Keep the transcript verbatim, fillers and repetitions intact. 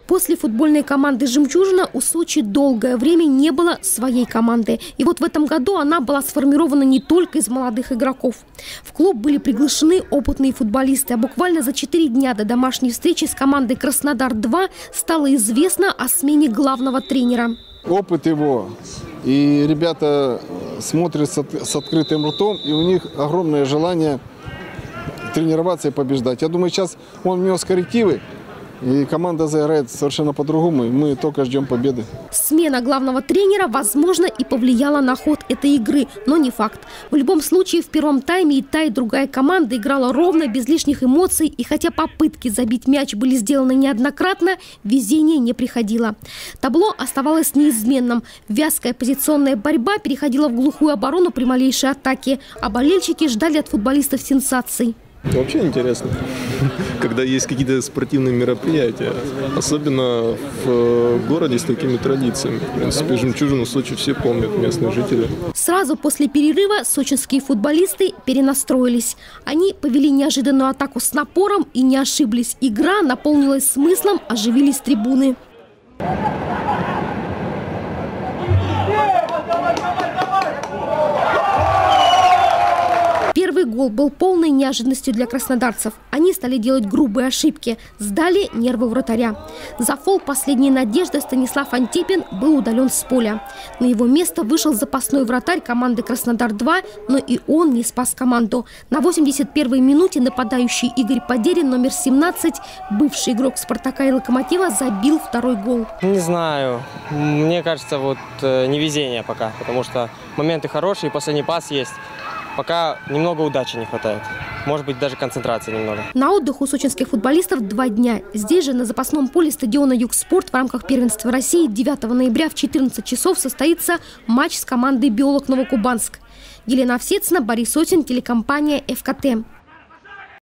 После футбольной команды «Жемчужина» у Сочи долгое время не было своей команды. И вот в этом году она была сформирована не только из молодых игроков. В клуб были приглашены опытные футболисты. А буквально за четыре дня до домашней встречи с командой «Краснодар-два» стало известно о смене главного тренера. Опыт его. И ребята смотрят с открытым ртом, и у них огромное желание тренироваться и побеждать. Я думаю, сейчас он внес коррективы. И команда заиграет совершенно по-другому, и мы только ждем победы. Смена главного тренера, возможно, и повлияла на ход этой игры, но не факт. В любом случае, в первом тайме и та, и другая команда играла ровно, без лишних эмоций. И хотя попытки забить мяч были сделаны неоднократно, везение не приходило. Табло оставалось неизменным. Вязкая позиционная борьба переходила в глухую оборону при малейшей атаке. А болельщики ждали от футболистов сенсаций. Вообще интересно, когда есть какие-то спортивные мероприятия, особенно в городе с такими традициями. В принципе, «Жемчужину» Сочи все помнят, местные жители. Сразу после перерыва сочинские футболисты перенастроились. Они повели неожиданную атаку с напором и не ошиблись. Игра наполнилась смыслом, оживились трибуны. Первый гол был полной неожиданностью для краснодарцев. Они стали делать грубые ошибки, сдали нервы вратаря. За фол последней надежды Станислав Антипин был удален с поля. На его место вышел запасной вратарь команды «Краснодар-два», но и он не спас команду. На восемьдесят первой минуте нападающий Игорь Подерин, номер семнадцать, бывший игрок «Спартака» и «Локомотива», забил второй гол. Не знаю. Мне кажется, вот невезение пока, потому что моменты хорошие, последний пас есть. Пока немного удачи не хватает. Может быть, даже концентрации немного. На отдых у сочинских футболистов два дня. Здесь же, на запасном поле стадиона «Югспорт» в рамках первенства России девятого ноября в четырнадцать часов состоится матч с командой «Биолог Новокубанск». Елена Овсецина, Борис Осин, телекомпания «ФКТ».